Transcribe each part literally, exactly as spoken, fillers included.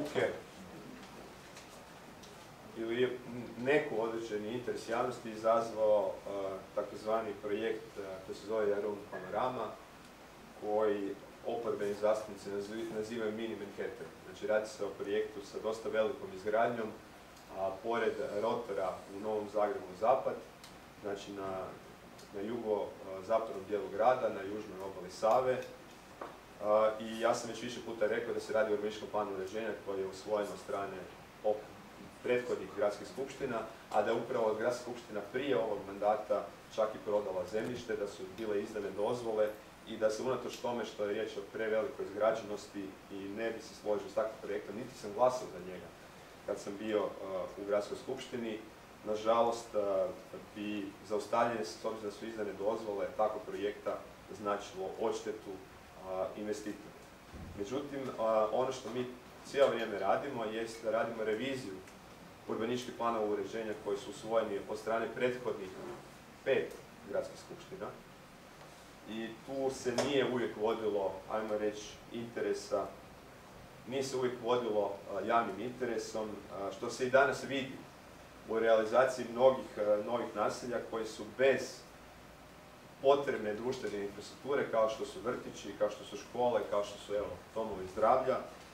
buke ili neku određeni interes javnosti izazvao uh, takozvani projekt uh, koji se zove Jarun Panorama, koji oporbeni zastupnici nazivaju mini Manhattan. Znači radi se o projektu sa dosta velikom izgradnjom, a pored rotora u Novom Zagrebu zapad, znači na, na jugo-zapadnom dijelu grada, na južnoj obali Save. A, I ja sam već više puta rekao da se radi o urbanističkom planu uređenja koji je usvojen od strane prethodnih gradskih skupština, a da je upravo gradska skupština prije ovog mandata čak i prodala zemljište, da su bile izdane dozvole i da se unatoč tome što je riječ o prevelikoj izgrađenosti i ne bi se složio s takvim projektom, niti sam glasao za njega kad sam bio uh, u gradskoj skupštini. Nažalost, uh, bi zaustavljanje, s obzirom da su izdane dozvole takvog projekta, značilo odštetu uh, investitora. Međutim, uh, ono što mi cijelo vrijeme radimo jest da radimo reviziju urbanističkih planova uređenja koji su usvojeni od strane prethodnih pet gradskih skupština. I tu se nije uvijek vodilo, ajmo reći, interesa, nije se uvijek vodilo uh, javnim interesom, uh, što se i danas vidi u realizaciji mnogih uh, novih naselja koji su bez potrebne društvene infrastrukture, kao što su vrtići, kao što su škole, kao što su evo, domovi zdravlja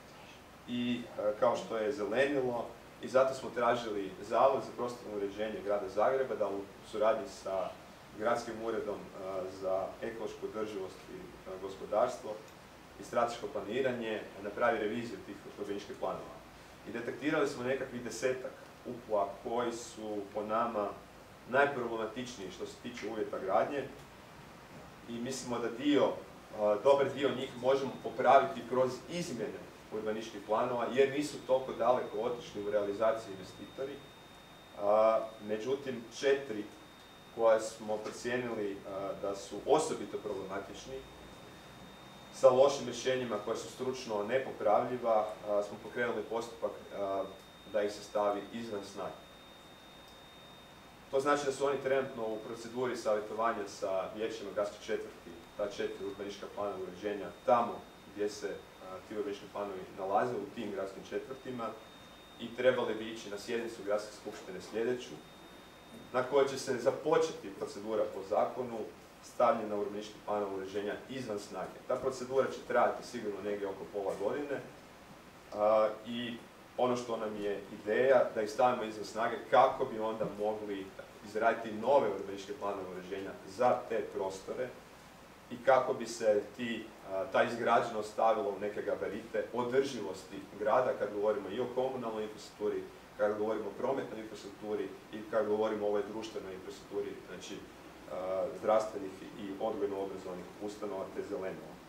i uh, kao što je zelenilo. I zato smo tražili Zavod za prostorno uređenje grada Zagreba da u suradnji sa Gradskim uredom uh, za ekološku održivost i uh, gospodarstvo i strateško planiranje napravi reviziju tih urbanističkih planova. I detektirali smo nekakvih desetak U P U-a koji su po nama najproblematičniji što se tiče uvjeta gradnje i mislimo da dio, uh, dobar dio njih možemo popraviti kroz izmjene urbanističkih planova jer nisu toliko daleko otišli u realizaciji investitori. Uh, međutim, četiri koje smo procijenili uh, da su osobito problematični, sa lošim rješenjima koja su stručno nepopravljiva, uh, smo pokrenuli postupak uh, da ih se stavi izvan snage. To znači da su oni trenutno u proceduri savjetovanja sa vijećima gradskih četvrti, ta četiri urbanistička plana uređenja, tamo gdje se uh, ti urbanistički planovi nalaze, u tim gradskim četvrtima, i trebali bi ići na sjednicu gradske skupštine sljedeću, na kojoj će se započeti procedura po zakonu stavljena urbanističkih planova uređenja izvan snage. Ta procedura će trajati sigurno negdje oko pola godine a, i ono što nam je ideja da ih stavimo izvan snage kako bi onda mogli izraditi nove urbanističke planove uređenja za te prostore i kako bi se ti, a, ta izgrađenost stavila u neke gabarite održivosti grada kad govorimo i o komunalnoj infrastrukturi, kad govorimo o prometnoj infrastrukturi i kad govorimo o ovoj društvenoj infrastrukturi, znači zdravstvenih i odgojno-obrazovnih ustanova te zelenova.